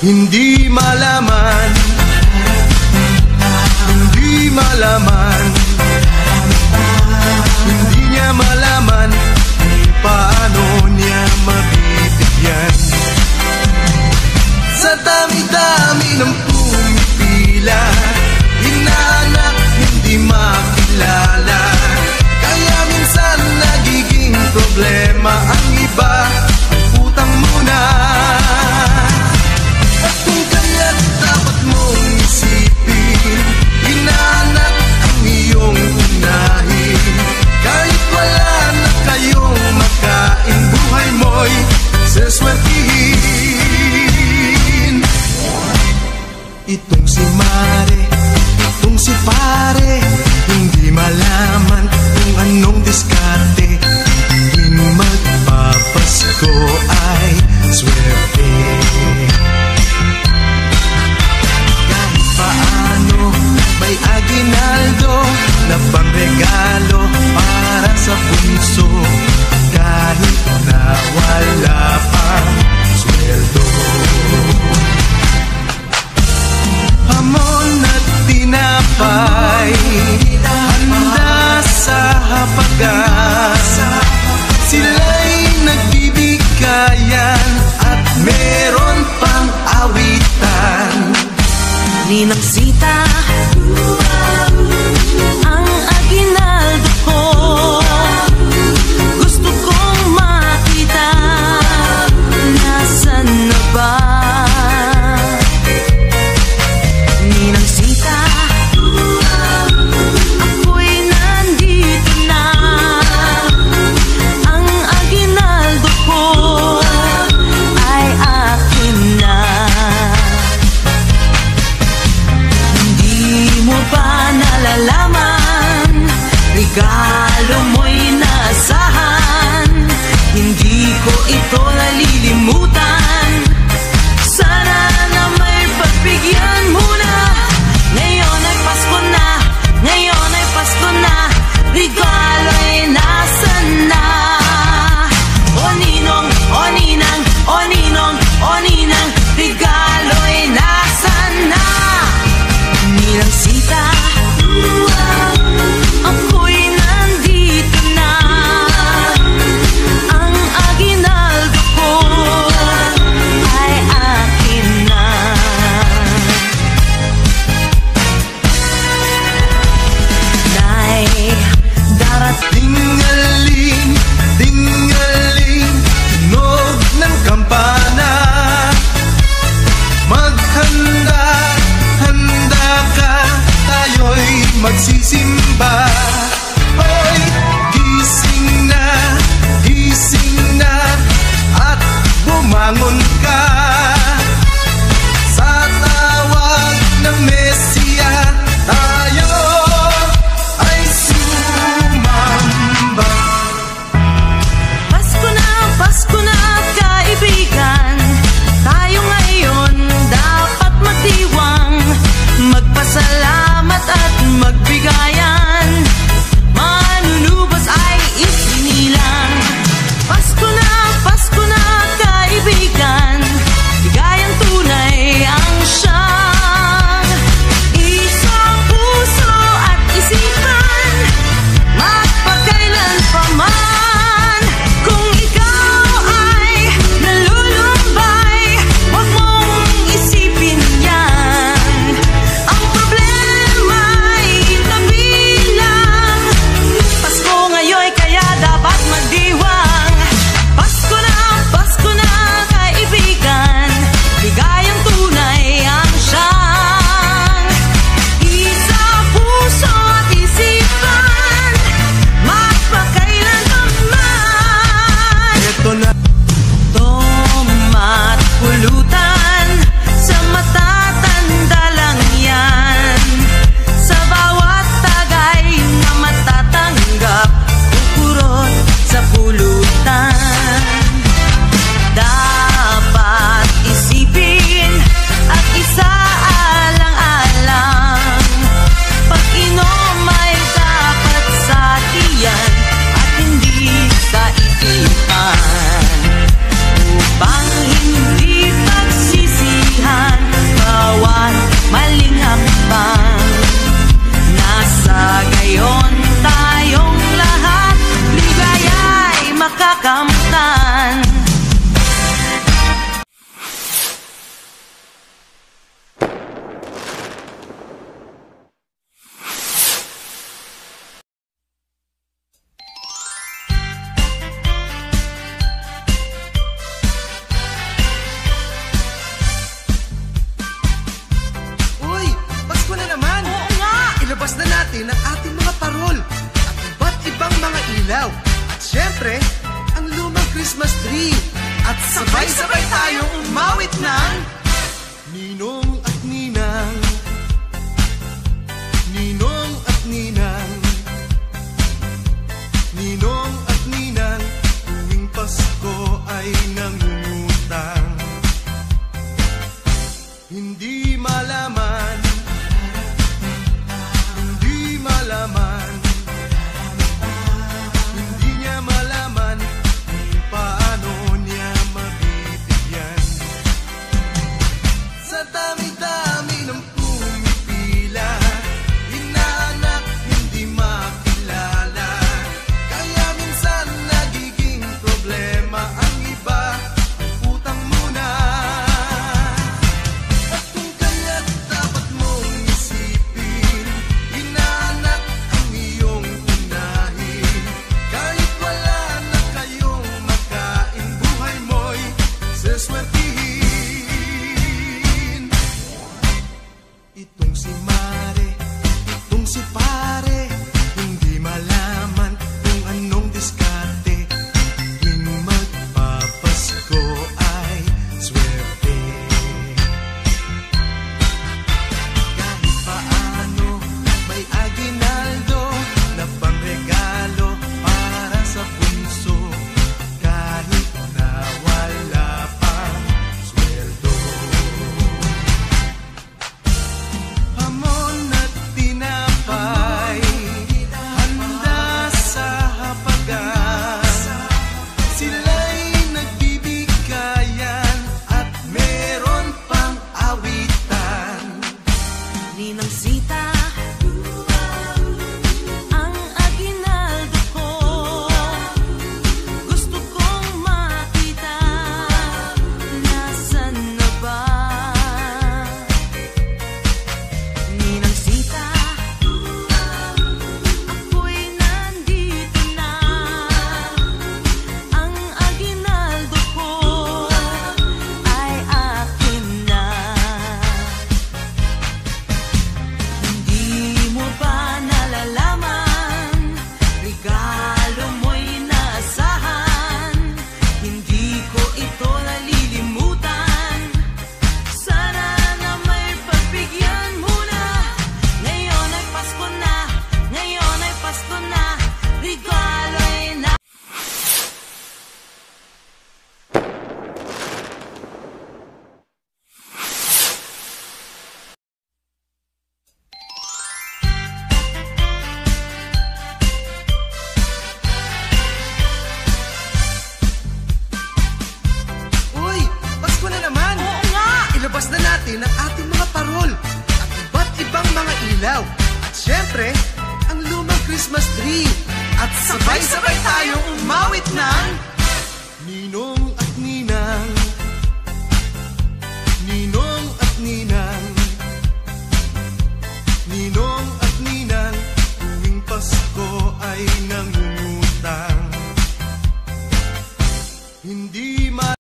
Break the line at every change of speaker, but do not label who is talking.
Hindi malaman, hindi malaman, hindi niya malaman kung paano niya mabibigyan. Sa dami-dami ng pumipila, hinahanap hindi makilala. Kaya minsan nagiging problema ang iba, utang muna. At kung kaya't dapat mong isipin, hinahanap ang iyong unahin. Kahit wala na kayong makain, buhay mo'y seswertihin. Itong si Mare, itong si Pare, hindi malaman kung anong diskarte. Tuwing magpapasko ay swerte. Kahit paano may aginaldo na pangregalo para sa bunso, kahit na wala pang sweldo. Hamon at tinapay, handa sa hapagan. Sila'y nagbibigayan at meron pang awitan.
Ninang Sita, ang aginaldo ko, gusto kong makita, nasan na ba? Ninang Sita, ako'y nandito na, ang aginaldo ko ay akin na. Hindi mo ba nalalaman, regalo mo'y naasahan, hindi ko ito nalilimutan. Sana na may pagbigyan muna. Ngayon ay Pasko na, ngayon ay Pasko na, regalo ay nasan na? O ninong, o ninang, o ninong, o ninang, regalo ay nasan na? Ninang Sita, ako'y nandito na, ang aginaldo ko ay akin na. Nay, darating
Tingaling, tingaling, tunog ng kampana. Maghanda, handa ka, tayo'y magsisimba. Hoy, gising na, at bumangon ka. Sa tawag ng Mesiya, tayo ay sumamba.
Pasko na kaibigan, tayo ngayon dapat magdiwang, magpasalamat at magbigayan, manunubos ay isinilang. Pasko na kaibigan,
ilaw. At syempre, ang lumang Christmas tree. At sabay-sabay tayong umawit ng Ninong at Ninang, Ninong at Ninang, Ninong at Ninang, tuwing Pasko ay nangungutang. Hindi malaman, hindi malaman, hindi niya malaman kung paano niya mabibigyan. Sa dami-dami ng pumipila, inaanak hindi makilala. Kaya minsan nagiging problema ang iba, ang utang muna. At kung kaya't dapat mong isipin, inaanak ang iyong unahin. Kahit wala na kayong makain, buhay mo'y seswertihin. Itong si Mare, itong si Pare, hindi malaman kung anong diskarte. Tuwing magpapasko ay swerte. Kahit paano may aginaldo na pangregalo para sa bunso, kahit na wala pang sweldo. Hamon at tinapay, handa sa hapagan. Sila'y nagbibigayan at meron pang awitan.
Ninang Sita, ang aginaldo ko, gusto kong makita, nasan na ba? Ninang Sita, ako'y nandito na, ang aginaldo ko ay akin na. Hindi mo ba nalalaman, regalo mo'y naasahan, hindi ko ito nalilimutan. Sana na may pagbigyan muna. Ngayon ay Pasko na, ngayon ay Pasko na, regalo ay na.
Uy, Pasko na naman!
Oo nga!
Ilabas na natin ang ating mga parol at iba't ibang mga ilaw. At syempre, ang lumang Christmas tree. At sabay-sabay tayong umawit ng